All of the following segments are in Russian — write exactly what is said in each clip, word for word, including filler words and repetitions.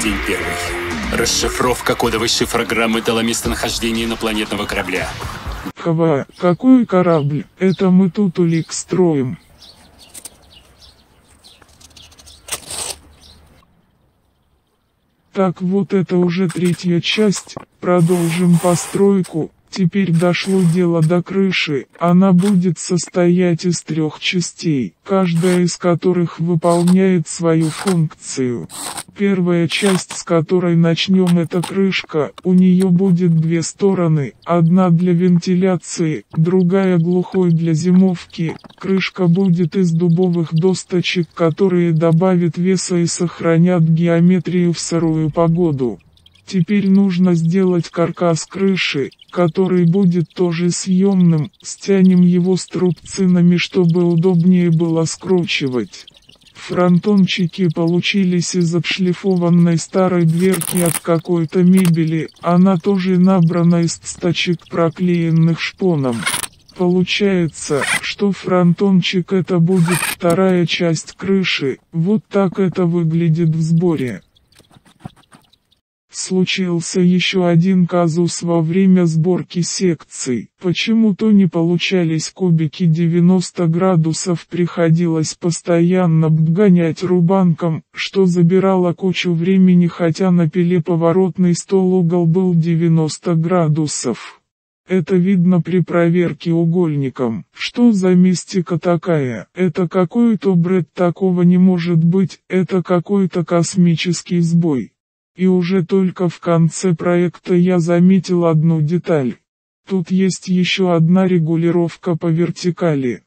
День первый. Расшифровка кодовой шифрограммы дала местонахождение инопланетного корабля. Хава, какой корабль? Это мы тут улик строим. Так, вот это уже третья часть, продолжим постройку. Теперь дошло дело до крыши, она будет состоять из трех частей, каждая из которых выполняет свою функцию. Первая часть, с которой начнем, это крышка, у нее будет две стороны, одна для вентиляции, другая глухой для зимовки. Крышка будет из дубовых досточек, которые добавят веса и сохранят геометрию в сырую погоду. Теперь нужно сделать каркас крыши, который будет тоже съемным, стянем его струбцинами, чтобы удобнее было скручивать. Фронтончики получились из отшлифованной старой дверки от какой-то мебели, она тоже набрана из сточек, проклеенных шпоном. Получается, что фронтончик это будет вторая часть крыши, вот так это выглядит в сборе. Случился еще один казус во время сборки секций. Почему-то не получались кубики девяносто градусов, приходилось постоянно гонять рубанком, что забирало кучу времени, хотя на пиле поворотный стол угол был девяносто градусов. Это видно при проверке угольником. Что за мистика такая? Это какой-то бред, такого не может быть, это какой-то космический сбой. И уже только в конце проекта я заметил одну деталь. Тут есть еще одна регулировка по вертикали.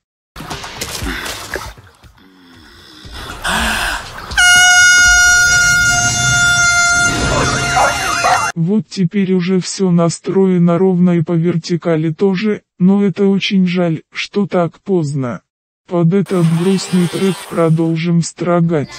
Вот теперь уже все настроено ровно и по вертикали тоже, но это очень жаль, что так поздно. Под этот грустный трек продолжим строгать.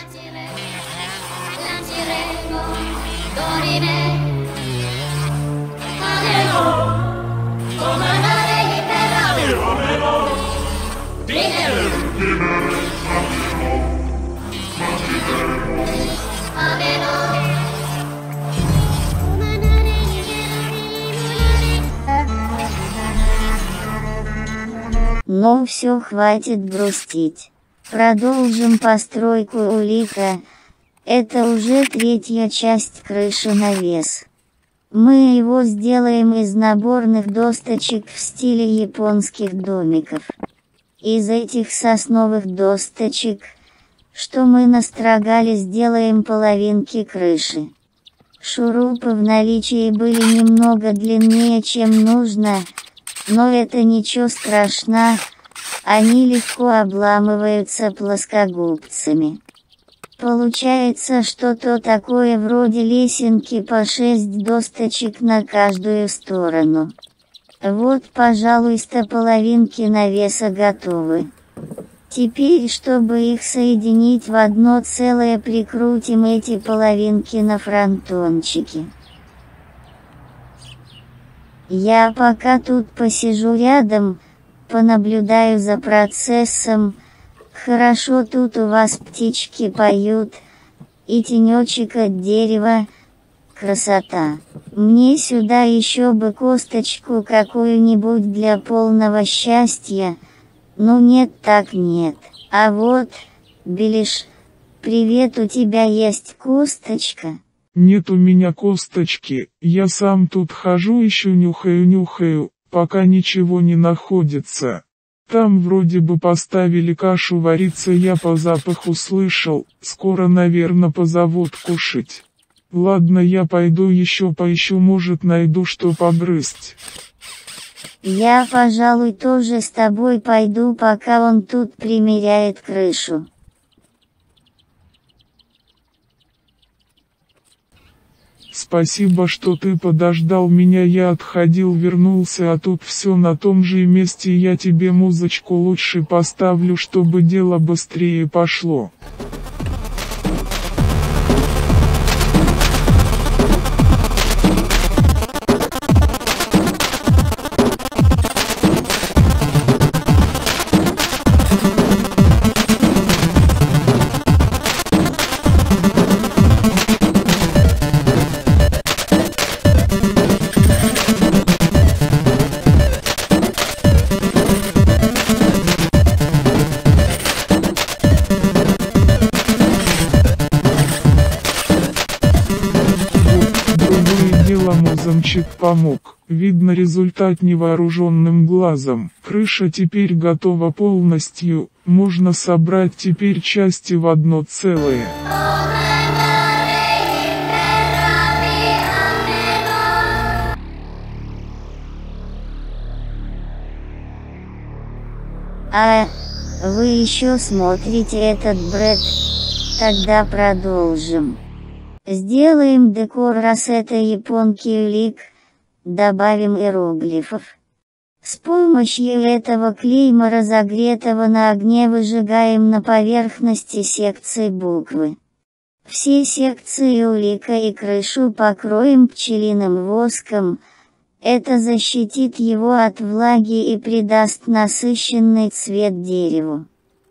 Ну все, хватит грустить. Продолжим постройку улика. Это уже третья часть крыши навес. Мы его сделаем из наборных досточек в стиле японских домиков. Из этих сосновых досточек, что мы настрогали, сделаем половинки крыши. Шурупы в наличии были немного длиннее, чем нужно, но это ничего страшного, они легко обламываются плоскогубцами. Получается что-то такое вроде лесенки по шесть досточек на каждую сторону. Вот, пожалуйста, половинки навеса готовы. Теперь, чтобы их соединить в одно целое, прикрутим эти половинки на фронтончики. Я пока тут посижу рядом, понаблюдаю за процессом. Хорошо тут у вас птички поют, и тенечек от дерева. Красота. Мне сюда еще бы косточку какую-нибудь для полного счастья. Ну нет так нет. А вот, Белиш, привет, у тебя есть косточка? Нет у меня косточки, я сам тут хожу еще нюхаю-нюхаю, пока ничего не находится. Там вроде бы поставили кашу вариться, я по запаху слышал, скоро, наверное, позовут кушать. Ладно, я пойду еще поищу, может найду что погрызть. Я, пожалуй, тоже с тобой пойду, пока он тут примеряет крышу. Спасибо, что ты подождал меня, я отходил, вернулся, а тут все на том же месте. Я тебе музычку лучше поставлю, чтобы дело быстрее пошло. разомчик помог. Видно результат невооруженным глазом. Крыша теперь готова полностью, можно собрать теперь части в одно целое. А, вы еще смотрите этот бред? Тогда продолжим. Сделаем декор, раз это японки улик, добавим иероглифов. С помощью этого клейма, разогретого на огне, выжигаем на поверхности секции буквы. Все секции улика и крышу покроем пчелиным воском. Это защитит его от влаги и придаст насыщенный цвет дереву.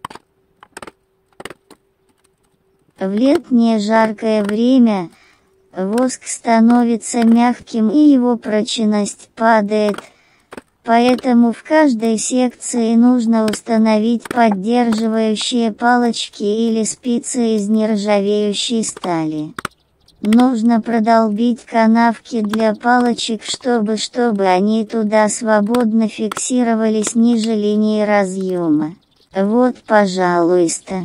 В летнее жаркое время воск становится мягким и его прочность падает, поэтому в каждой секции нужно установить поддерживающие палочки или спицы из нержавеющей стали. Нужно продолбить канавки для палочек, чтобы чтобы они туда свободно фиксировались ниже линии разъема. Вот, пожалуйста.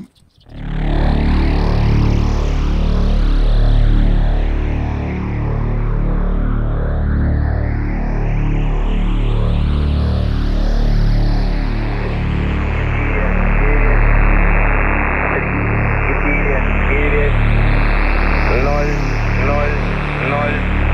ноль, ноль, ноль.